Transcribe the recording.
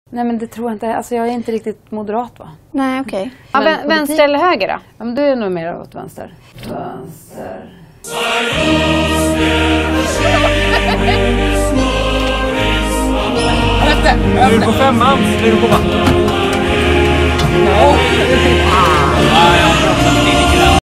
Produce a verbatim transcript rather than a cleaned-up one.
Nej, men det tror jag inte. Alltså jag är inte riktigt moderat, va? Nej, okej. Okay. Ja, vän- vänster eller höger då? Ja, men du är nog mer åt vänster. Vänster. Är du på femman? Är du på vatten? Ja.